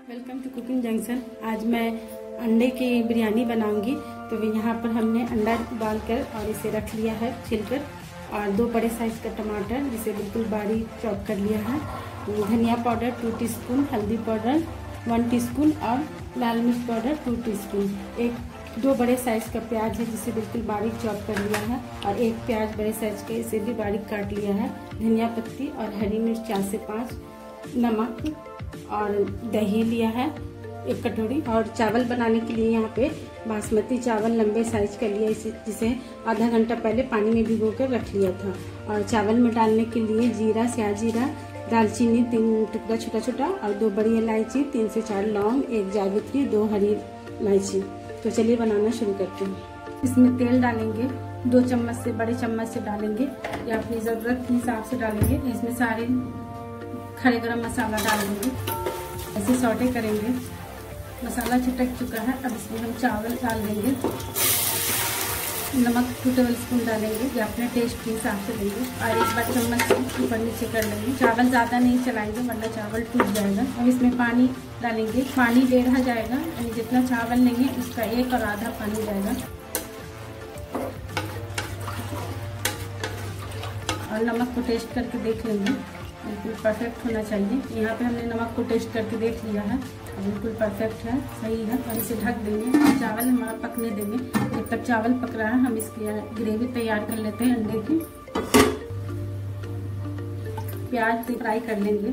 Welcome to cooking junction. आज मैं अंडे की बिरयानी बनाऊंगी। तो यहाँ पर हमने अंडा उबालकर और इसे रख लिया है छिलकर, और 2 बड़े साइज का टमाटर जिसे बिल्कुल बारीक चॉप कर लिया है, धनिया पाउडर 2 टीस्पून, हल्दी पाउडर 1 टीस्पून और लाल मिर्च पाउडर 2 टीस्पून। 2 बड़े साइज का प्याज है जिसे बिल्कुल बारीक चॉप कर लिया है, और 1 प्याज बड़े साइज का इसे भी बारीक काट लिया है, धनिया पत्ती और हरी मिर्च 4 से 5, नमक और दही लिया है 1 कटोरी। और चावल बनाने के लिए यहाँ पे बासमती चावल लंबे साइज का लिया, जिसे आधा घंटा पहले पानी में भिगो कर रख लिया था। और चावल में डालने के लिए जीरा, स्याह जीरा, दालचीनी 3 टुकड़ा छोटा छोटा, और 2 बड़ी इलायची, 3 से 4 लौंग, 1 जावित्री, 2 हरी इलायची। तो चलिए बनाना शुरू करते हैं। इसमें तेल डालेंगे, 2 चम्मच से बड़े चम्मच से डालेंगे या अपनी ज़रूरत के हिसाब से डालेंगे। इसमें सारे खड़े गरम मसाला डाल देंगे, ऐसे सौटे करेंगे। मसाला छिटक चुका है, अब इसमें हम चावल डाल देंगे। नमक 2 टेबल स्पून डालेंगे या अपने टेस्ट के हिसाब से देंगे, और 1 बार चम्मच से ऊपर नीचे कर लेंगे। चावल ज़्यादा नहीं चलाएंगे वरना चावल टूट जाएगा। अब इसमें पानी डालेंगे, पानी 1.5 जाएगा, यानी जितना चावल लेंगे उसका 1 और आधा पानी जाएगा। और नमक को टेस्ट करके देख लेंगे, बिल्कुल परफेक्ट होना चाहिए। यहाँ पे हमने नमक को टेस्ट करके देख लिया है, बिल्कुल परफेक्ट है, सही है। और इसे ढक देंगे, चावल हमारा पकने देंगे। जब तक चावल पक रहा है हम इसकी ग्रेवी तैयार कर लेते हैं अंडे की। प्याज फ्राई कर लेंगे।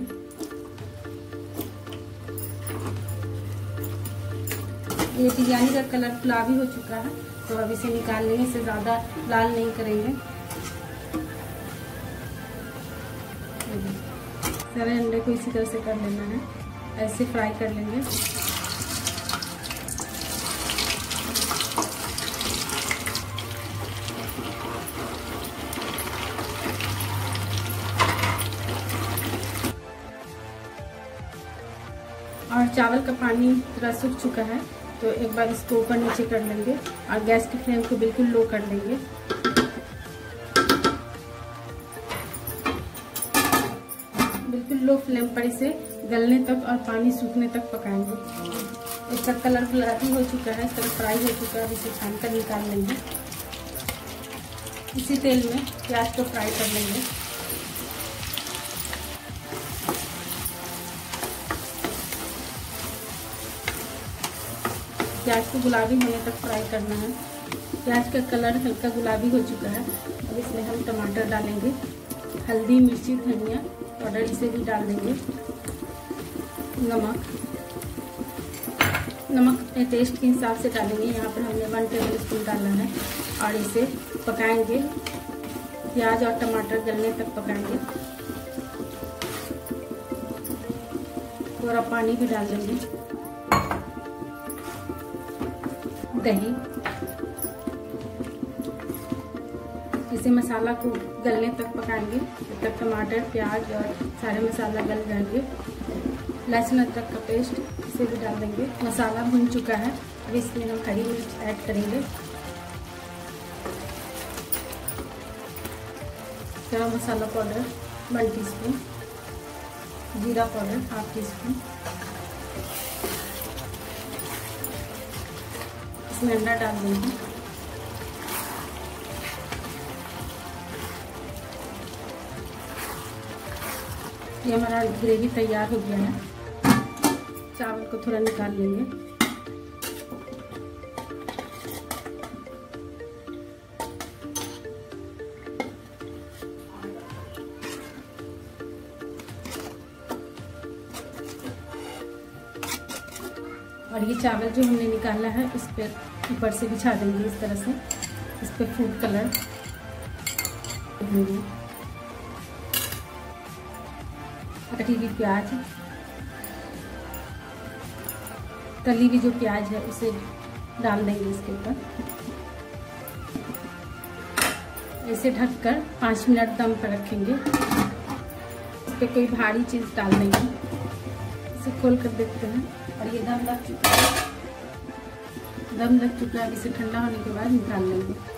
ये बिरयानी का कलर गुलाबी हो चुका है, तो अब इसे निकाल लेंगे, इसे ज़्यादा लाल नहीं करेंगे। सारे अंडे को इसी तरह से कर लेना है, ऐसे फ्राई कर लेंगे। और चावल का पानी थोड़ा सूख चुका है, तो एक बार इसको ऊपर नीचे कर लेंगे और गैस की फ्लेम को बिल्कुल लो कर लेंगे। बिल्कुल लो फ्लेम पर इसे गलने तक और पानी सूखने तक पकाएंगे। इसका कलर गुलाबी हो चुका है, इस तरह फ्राई हो चुका है, अब इसे छान कर निकाल लेंगे। इसी तेल में प्याज को फ्राई कर लेंगे। प्याज को गुलाबी होने तक फ्राई करना है। प्याज का कलर हल्का गुलाबी हो चुका है, अब इसमें हम टमाटर डालेंगे, हल्दी, मिर्ची, धनिया पाउडर इसे भी डाल देंगे। नमक अपने टेस्ट के हिसाब से डालेंगे। यहाँ पर हमने 1 टेबल स्पून डाला है, और इसे पकाएंगे, प्याज और टमाटर गलने तक पकाएंगे। थोड़ा पानी भी डाल देंगे, दही। इसे मसाला को गलने तक पकाएंगे, जब तक टमाटर, प्याज और सारे मसाला गल जाएंगे। लहसुन अदरक का पेस्ट इसे भी डाल देंगे। मसाला भुन चुका है, अब इसमें हम हरी मिर्च ऐड करेंगे। गरम मसाला पाउडर 1 टीस्पून, जीरा पाउडर 1/2 टीस्पून। इसमें अंडा डाल देंगे। ये हमारा ग्रेवी तैयार हो गया है। चावल को थोड़ा निकाल लेंगे। और ये चावल जो हमने निकाला है इस पे ऊपर से बिछा देंगे, इस तरह से। इस पे फूड कलर देंगे, कटी हुई प्याज, तली हुई जो प्याज है उसे डाल देंगे इसके ऊपर। इसे ढककर 5 मिनट दम पर रखेंगे। इस पे कोई भारी चीज डाल देंगे। इसे खोल कर देखते हैं, और ये दम लग चुका है। दम लग चुका है, इसे ठंडा होने के बाद निकाल लेंगे।